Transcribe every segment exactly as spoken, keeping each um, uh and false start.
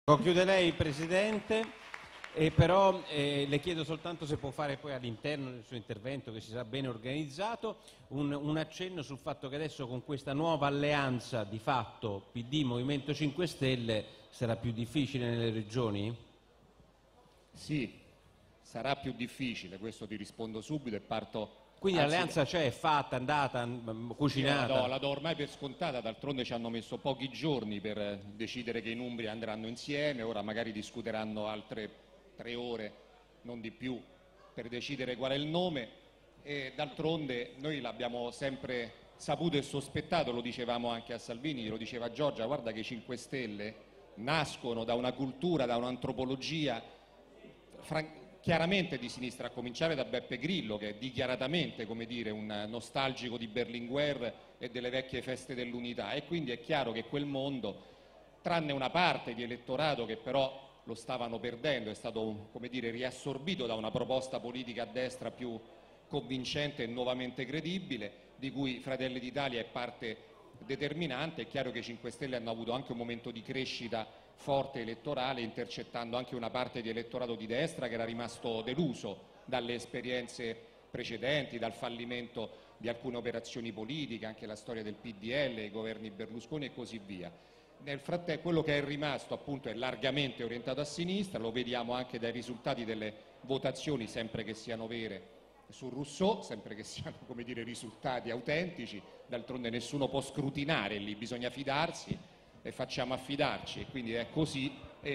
Conclude lei, Presidente, e però eh, le chiedo soltanto se può fare poi all'interno del suo intervento, che si sarà bene organizzato, un, un accenno sul fatto che adesso con questa nuova alleanza di fatto P D Movimento cinque Stelle sarà più difficile nelle regioni? Sì, sarà più difficile, questo ti rispondo subito e parto. Quindi anzi, l'alleanza c'è, è fatta, andata, cucinata? Io la do, la do ormai per scontata, d'altronde ci hanno messo pochi giorni per decidere che in Umbria andranno insieme, ora magari discuteranno altre tre ore, non di più, per decidere qual è il nome e d'altronde noi l'abbiamo sempre saputo e sospettato, lo dicevamo anche a Salvini, lo diceva Giorgia, guarda che i cinque Stelle nascono da una cultura, da un'antropologia fran- chiaramente di sinistra, a cominciare da Beppe Grillo, che è dichiaratamente, come dire, un nostalgico di Berlinguer e delle vecchie feste dell'unità, e quindi è chiaro che quel mondo, tranne una parte di elettorato che però lo stavano perdendo, è stato, come dire, riassorbito da una proposta politica a destra più convincente e nuovamente credibile, di cui Fratelli d'Italia è parte determinante. È chiaro che i cinque Stelle hanno avuto anche un momento di crescita forte elettorale, intercettando anche una parte di elettorato di destra che era rimasto deluso dalle esperienze precedenti, dal fallimento di alcune operazioni politiche, anche la storia del P D L, i governi Berlusconi e così via. Nel frattempo quello che è rimasto appunto è largamente orientato a sinistra, lo vediamo anche dai risultati delle votazioni, sempre che siano vere, su Rousseau, sempre che siano, come dire, risultati autentici, d'altronde nessuno può scrutinare lì, bisogna fidarsi e facciamo affidarci, e quindi è così,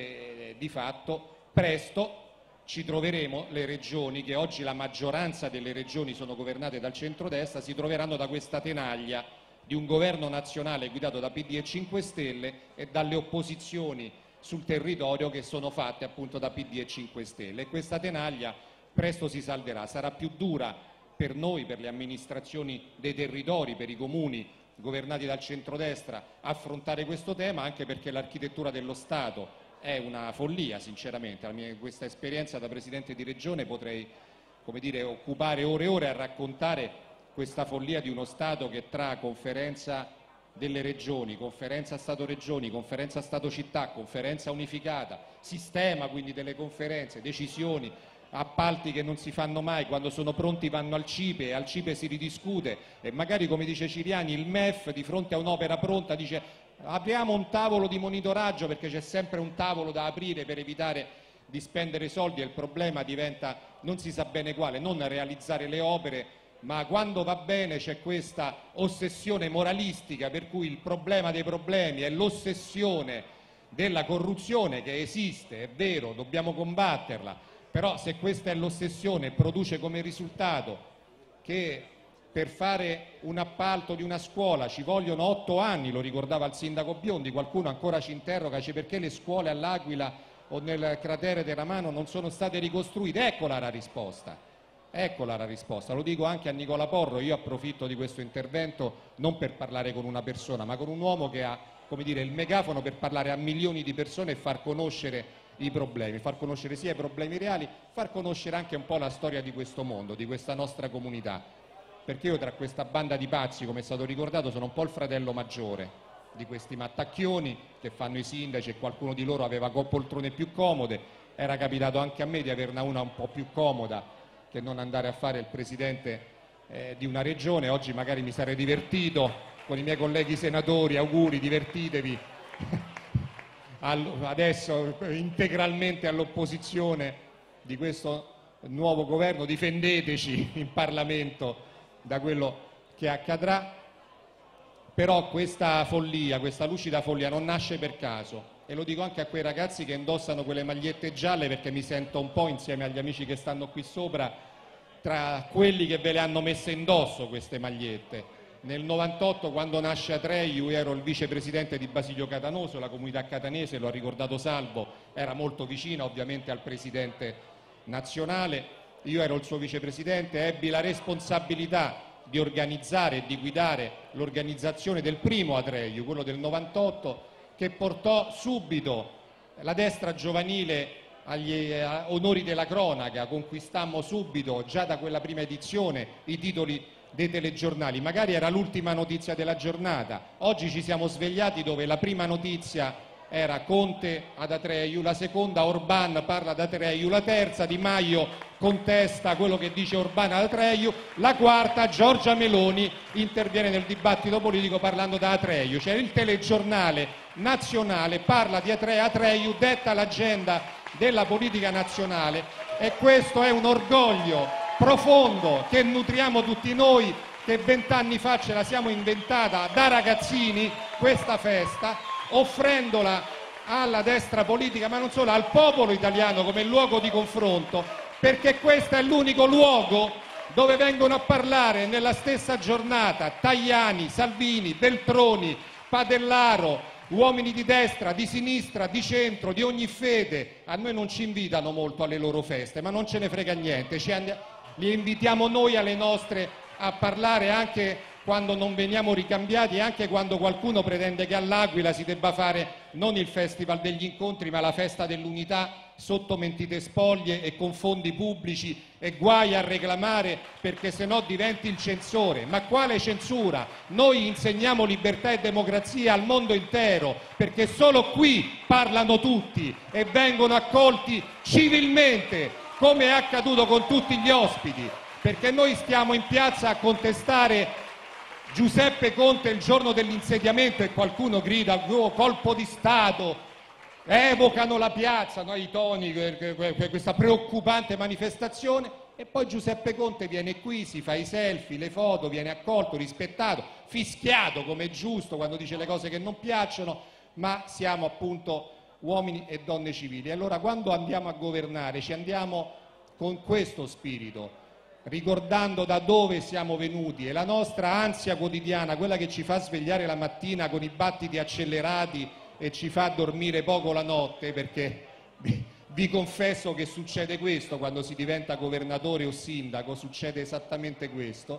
e di fatto presto ci troveremo, le regioni, che oggi la maggioranza delle regioni sono governate dal centrodestra, si troveranno da questa tenaglia di un governo nazionale guidato da P D e cinque Stelle e dalle opposizioni sul territorio che sono fatte appunto da P D e cinque Stelle, e questa tenaglia presto si salverà. Sarà più dura per noi, per le amministrazioni dei territori, per i comuni governati dal centrodestra, affrontare questo tema, anche perché l'architettura dello Stato è una follia, sinceramente. La mia, questa esperienza da Presidente di Regione potrei, come dire, occupare ore e ore a raccontare questa follia di uno Stato che tra conferenza delle regioni, conferenza Stato-Regioni, conferenza Stato-Città, conferenza unificata, sistema quindi delle conferenze, decisioni, appalti che non si fanno mai, quando sono pronti vanno al CIPE e al CIPE si ridiscute e magari, come dice Ciriani, il M E F di fronte a un'opera pronta dice apriamo un tavolo di monitoraggio, perché c'è sempre un tavolo da aprire per evitare di spendere soldi, e il problema diventa non si sa bene quale, non realizzare le opere, ma quando va bene c'è questa ossessione moralistica per cui il problema dei problemi è l'ossessione della corruzione, che esiste, è vero, dobbiamo combatterla. Però se questa è l'ossessione, produce come risultato che per fare un appalto di una scuola ci vogliono otto anni, lo ricordava il sindaco Biondi, qualcuno ancora ci interroga, dice perché le scuole all'Aquila o nel cratere Terramano non sono state ricostruite. Eccola la risposta, eccola la risposta. Lo dico anche a Nicola Porro, io approfitto di questo intervento non per parlare con una persona, ma con un uomo che ha, come dire, il megafono per parlare a milioni di persone e far conoscere i problemi, far conoscere sia i problemi reali, far conoscere anche un po' la storia di questo mondo, di questa nostra comunità, perché io tra questa banda di pazzi, come è stato ricordato, sono un po' il fratello maggiore di questi mattacchioni che fanno i sindaci, e qualcuno di loro aveva poltrone più comode. Era capitato anche a me di averne una un po' più comoda che non andare a fare il presidente eh, di una regione. Oggi magari mi sarei divertito con i miei colleghi senatori, auguri, divertitevi adesso integralmente all'opposizione di questo nuovo governo, difendeteci in Parlamento da quello che accadrà. Però questa follia, questa lucida follia non nasce per caso, e lo dico anche a quei ragazzi che indossano quelle magliette gialle, perché mi sento un po', insieme agli amici che stanno qui sopra, tra quelli che ve le hanno messe indosso queste magliette. Nel novantotto, quando nasce Atrei, io ero il vicepresidente di Basilio Catanoso, la comunità catanese, lo ha ricordato Salvo, era molto vicina ovviamente al presidente nazionale, io ero il suo vicepresidente, ebbi la responsabilità di organizzare e di guidare l'organizzazione del primo Atrei, quello del novantotto, che portò subito la destra giovanile agli onori della cronaca. Conquistammo subito, già da quella prima edizione, i titoli dei telegiornali. Magari era l'ultima notizia della giornata, oggi ci siamo svegliati dove la prima notizia era Conte ad Atreju, la seconda Orban parla ad Atreju, la terza Di Maio contesta quello che dice Orban ad Atreju, la quarta Giorgia Meloni interviene nel dibattito politico parlando da Atreju, cioè il telegiornale nazionale parla di Atreju, detta l'agenda della politica nazionale, e questo è un orgoglio profondo che nutriamo tutti noi, che vent'anni fa ce la siamo inventata da ragazzini questa festa, offrendola alla destra politica, ma non solo, al popolo italiano come luogo di confronto, perché questo è l'unico luogo dove vengono a parlare nella stessa giornata Tajani, Salvini, Veltroni, Padellaro, uomini di destra, di sinistra, di centro, di ogni fede. A noi non ci invitano molto alle loro feste, ma non ce ne frega niente, ci and- li invitiamo noi alle nostre a parlare anche quando non veniamo ricambiati, anche quando qualcuno pretende che all'Aquila si debba fare non il Festival degli Incontri ma la Festa dell'Unità sotto mentite spoglie e con fondi pubblici, e guai a reclamare perché sennò diventi il censore. Ma quale censura? Noi insegniamo libertà e democrazia al mondo intero, perché solo qui parlano tutti e vengono accolti civilmente, come è accaduto con tutti gli ospiti, perché noi stiamo in piazza a contestare Giuseppe Conte il giorno dell'insediamento e qualcuno grida oh, colpo di Stato, evocano la piazza, no, i toni, questa preoccupante manifestazione, e poi Giuseppe Conte viene qui, si fa i selfie, le foto, viene accolto, rispettato, fischiato come è giusto quando dice le cose che non piacciono, ma siamo appunto uomini e donne civili. Allora quando andiamo a governare ci andiamo con questo spirito, ricordando da dove siamo venuti, e la nostra ansia quotidiana, quella che ci fa svegliare la mattina con i battiti accelerati e ci fa dormire poco la notte, perché vi confesso che succede questo quando si diventa governatore o sindaco, succede esattamente questo,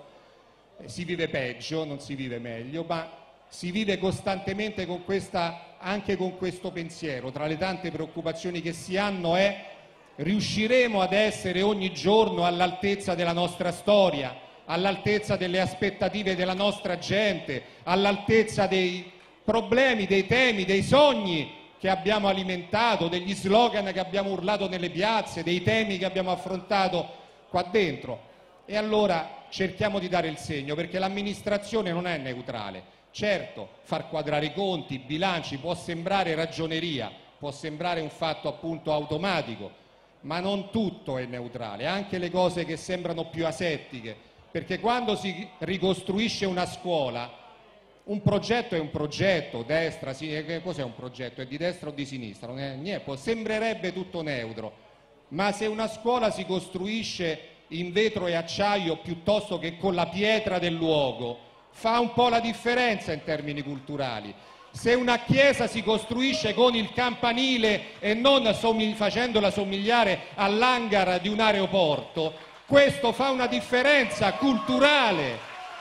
si vive peggio, non si vive meglio, ma si vive costantemente con questa, anche con questo pensiero. Tra le tante preoccupazioni che si hanno è: riusciremo ad essere ogni giorno all'altezza della nostra storia, all'altezza delle aspettative della nostra gente, all'altezza dei problemi, dei temi, dei sogni che abbiamo alimentato, degli slogan che abbiamo urlato nelle piazze, dei temi che abbiamo affrontato qua dentro? E allora cerchiamo di dare il segno, perché l'amministrazione non è neutrale. Certo, far quadrare i conti, i bilanci può sembrare ragioneria, può sembrare un fatto appunto automatico, ma non tutto è neutrale, anche le cose che sembrano più asettiche, perché quando si ricostruisce una scuola, un progetto è un progetto, destra, sinistra, cos'è un progetto? È di destra o di sinistra? Non è niente, sembrerebbe tutto neutro, ma se una scuola si costruisce in vetro e acciaio piuttosto che con la pietra del luogo, fa un po' la differenza in termini culturali. Se una chiesa si costruisce con il campanile e non somigli- facendola somigliare all'hangar di un aeroporto, questo fa una differenza culturale.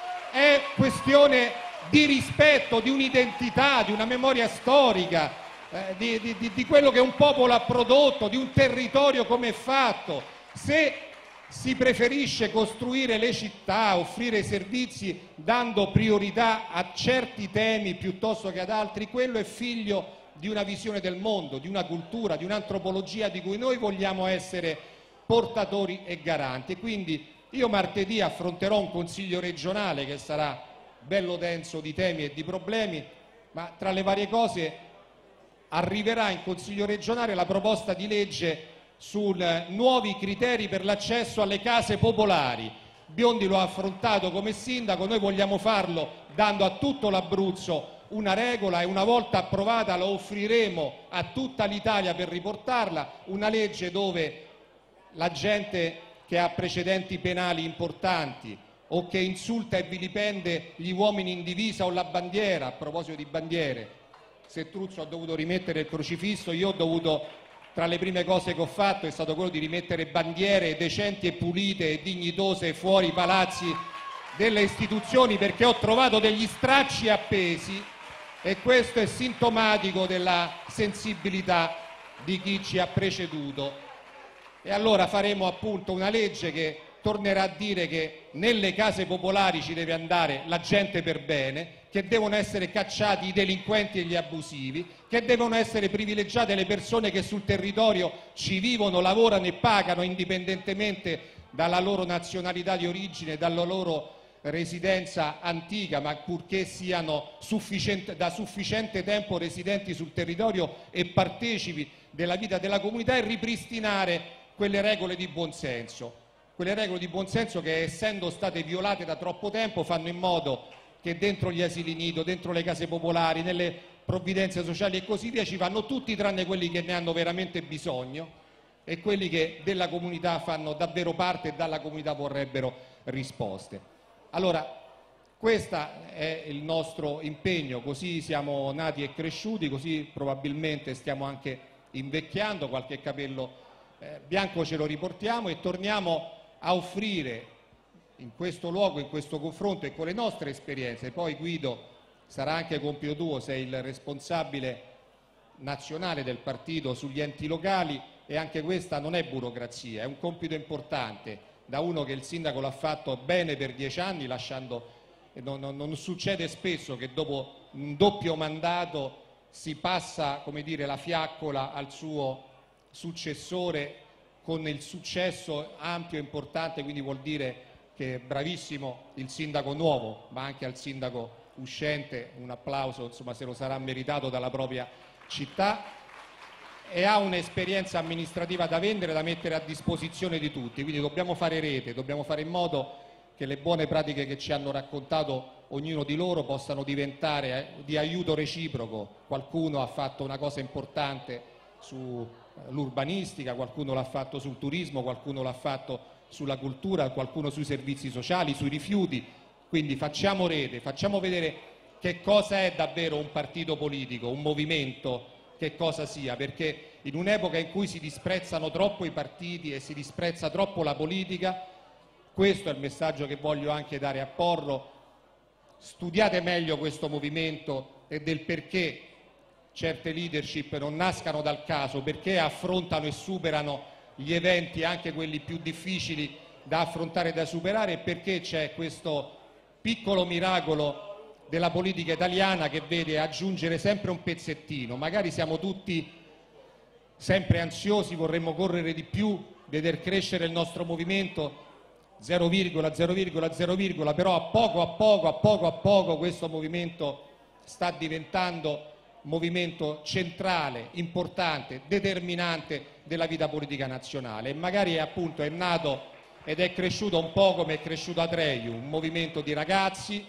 È questione di rispetto, di un'identità, di una memoria storica, eh, di, di, di quello che un popolo ha prodotto, di un territorio come è fatto. Se si preferisce costruire le città, offrire servizi dando priorità a certi temi piuttosto che ad altri, quello è figlio di una visione del mondo, di una cultura, di un'antropologia di cui noi vogliamo essere portatori e garanti. E quindi io martedì affronterò un consiglio regionale che sarà bello denso di temi e di problemi, ma tra le varie cose arriverà in consiglio regionale la proposta di legge su nuovi criteri per l'accesso alle case popolari. Biondi lo ha affrontato come sindaco, noi vogliamo farlo dando a tutto l'Abruzzo una regola, e una volta approvata lo offriremo a tutta l'Italia per riportarla, una legge dove la gente che ha precedenti penali importanti o che insulta e vilipende gli uomini in divisa o la bandiera, a proposito di bandiere, se Truzzo ha dovuto rimettere il crocifisso, io ho dovuto, tra le prime cose che ho fatto è stato quello di rimettere bandiere decenti e pulite e dignitose fuori i palazzi delle istituzioni, perché ho trovato degli stracci appesi, e questo è sintomatico della sensibilità di chi ci ha preceduto. E allora faremo appunto una legge che tornerà a dire che nelle case popolari ci deve andare la gente per bene, che che devono essere cacciati i delinquenti e gli abusivi, che devono essere privilegiate le persone che sul territorio ci vivono, lavorano e pagano indipendentemente dalla loro nazionalità di origine, dalla loro residenza antica, ma purché siano sufficiente, da sufficiente tempo residenti sul territorio e partecipi della vita della comunità, e ripristinare quelle regole di buonsenso, quelle regole di buonsenso che, essendo state violate da troppo tempo, fanno in modo che dentro gli asili nido, dentro le case popolari, nelle provvidenze sociali e così via, ci vanno tutti tranne quelli che ne hanno veramente bisogno e quelli che della comunità fanno davvero parte e dalla comunità vorrebbero risposte. Allora, questo è il nostro impegno, così siamo nati e cresciuti, così probabilmente stiamo anche invecchiando, qualche capello eh, bianco ce lo riportiamo, e torniamo a offrire in questo luogo, in questo confronto e con le nostre esperienze. Poi Guido, sarà anche compito tuo, sei il responsabile nazionale del partito sugli enti locali, e anche questa non è burocrazia, è un compito importante, da uno che il sindaco l'ha fatto bene per dieci anni, lasciando, non, non, non succede spesso che dopo un doppio mandato si passa, come dire, la fiaccola al suo successore con il successo ampio e importante, quindi vuol dire che è bravissimo il sindaco nuovo, ma anche al sindaco uscente un applauso, insomma, se lo sarà meritato dalla propria città, e ha un'esperienza amministrativa da vendere, da mettere a disposizione di tutti. Quindi dobbiamo fare rete, dobbiamo fare in modo che le buone pratiche che ci hanno raccontato ognuno di loro possano diventare di aiuto reciproco. Qualcuno ha fatto una cosa importante sull'urbanistica, qualcuno l'ha fatto sul turismo, qualcuno l'ha fatto sulla cultura, qualcuno sui servizi sociali, sui rifiuti. Quindi facciamo rete, facciamo vedere che cosa è davvero un partito politico, un movimento, che cosa sia, perché in un'epoca in cui si disprezzano troppo i partiti e si disprezza troppo la politica, questo è il messaggio che voglio anche dare a Porro: studiate meglio questo movimento e del perché certe leadership non nascano dal caso, perché affrontano e superano gli eventi, anche quelli più difficili da affrontare e da superare, e perché c'è questo piccolo miracolo della politica italiana che vede aggiungere sempre un pezzettino. Magari siamo tutti sempre ansiosi, vorremmo correre di più, veder crescere il nostro movimento zero virgola zero virgola zero, però a poco a poco a poco a poco questo movimento sta diventando un movimento centrale, importante, determinante della vita politica nazionale, e magari appunto è nato ed è cresciuto un po' come è cresciuto Atreju, un movimento di ragazzi,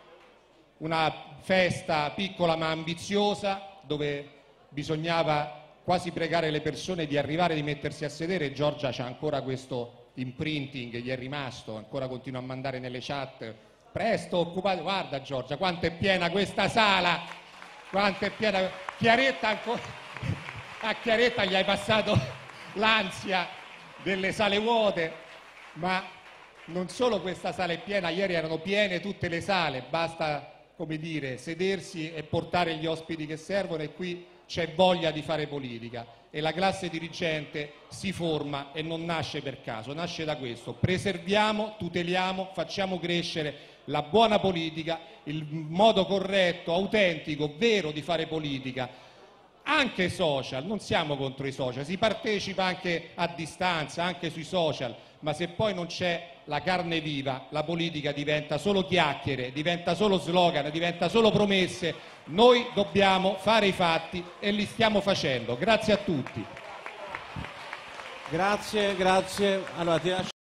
una festa piccola ma ambiziosa, dove bisognava quasi pregare le persone di arrivare, di mettersi a sedere. Giorgia c'ha ancora questo imprinting, gli è rimasto, ancora continua a mandare nelle chat: presto, occupate, guarda Giorgia quanto è piena questa sala, quanto è piena. Chiaretta ancora, a Chiaretta gli hai passato l'ansia delle sale vuote, ma non solo questa sala è piena, ieri erano piene tutte le sale, basta, come dire, sedersi e portare gli ospiti che servono, e qui c'è voglia di fare politica, e la classe dirigente si forma e non nasce per caso, nasce da questo: preserviamo, tuteliamo, facciamo crescere la buona politica, il modo corretto, autentico, vero di fare politica. Anche social, non siamo contro i social, si partecipa anche a distanza, anche sui social, ma se poi non c'è la carne viva, la politica diventa solo chiacchiere, diventa solo slogan, diventa solo promesse. Noi dobbiamo fare i fatti e li stiamo facendo. Grazie a tutti. Grazie, grazie. Allora, ti lascio